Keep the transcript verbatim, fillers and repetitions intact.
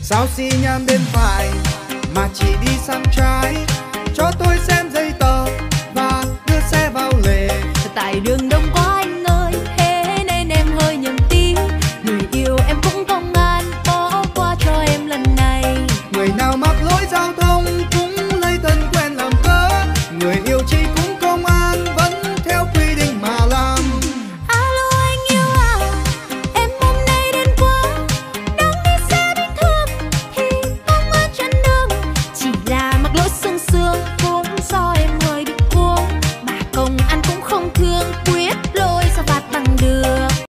Sao xi nhan bên phải mà chỉ đi sang trái? Cho tôi xem giấy tờ và đưa xe vào lề. Tại đường